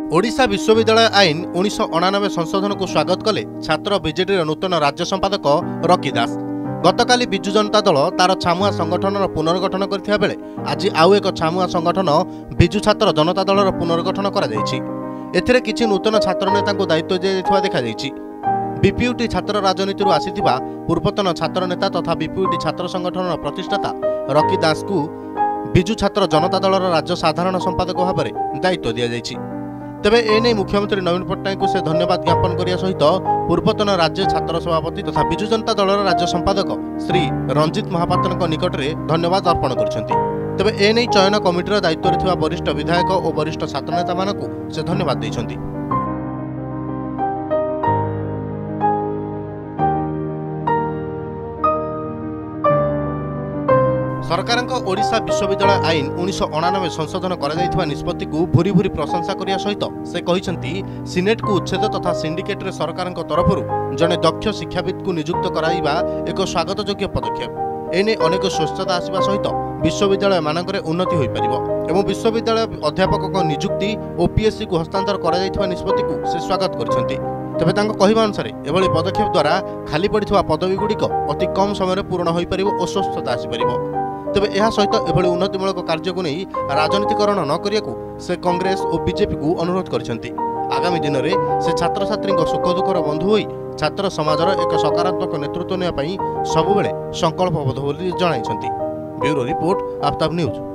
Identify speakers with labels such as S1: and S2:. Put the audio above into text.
S1: ओडिशा विश्वविद्यालय आईन 1999 संशोधन को स्वागत कले छात्र बीजेडी नूतन राज्य संपादक रकी दास। गतकाली विजु जनता दल तार छामुआ संगठन पुनर्गठन करथिया बेले आज आउ एक छामुआ संगठन विजु छात्र जनता दल पुनर्गठन करा जायछि। एथिरे किछि नूतन छात्र नेता को दायित्व दिया देखा जायछि। बीपीयूटी छात्र राजनीति आसीथिबा पूर्वतन छात्र नेता तथा बीपीयूटी छात्र संगठन प्रतिष्ठाता रकी दास को विजु छात्र जनता दल राज्य साधारण संपादक भाव में दायित्व दिया जायछि। तेबे एने मुख्यमंत्री नवीन पट्टनायक को से धन्यवाद ज्ञापन करिया सहित पूर्वतन राज्य छात्र सभापति तथा विजु जनता दल राज्य संपादक श्री रंजित महापात्र निकट में धन्यवाद अर्पण करछन्ति। तेबे एने चयन कमिटीर दायित्व रे थिबा वरिष्ठ विधायक और वरिष्ठ छात्र नेता मानकु से धन्यवाद दैछन्ति। सरकार ओडिशा विश्वविद्यालय आईन 1999 संशोधन करा निष्पत्ति को भूरी भूरी प्रशंसा करिया सहित से कहिसेंति सिनेट को उच्छेद तथा सिंडिकेट रे सरकार तरफ जने दक्ष शिक्षाविद को नियुक्त कराइबा एक स्वागत योग्य पदक्षेप। एने अनेक स्वच्छता आसवा सहित विश्वविद्यालय मानकरे उन्नति होई परिबो एवं विश्वविद्यालय अध्यापक नियुक्ति ओपीएससी को हस्तांतर करा निष्पत्ति को से स्वागत करछन्ति। तेबे तांको कहिबा अनुसार एभली पदक्षेप द्वारा खाली पड़िथिबा पदवी गुड़िक अति कम समय पूर्ण होई परिबो और स्वस्थता आसी परिबो। तेबे यह सहित एभली उन्नतिमूलक कार्य को नहीं राजनीतिकरण न करियाकू से कांग्रेस और बीजेपी को अनुरोध करछन्ति। आगामी दिन में से छात्र छात्री सुख दुखर बंधु होई छात्र समाजर एक सकारात्मक नेतृत्व नेबा पई सबुबेले संकल्पबद्ध बोली जणाइछन्ति। Bureau report Aftab news.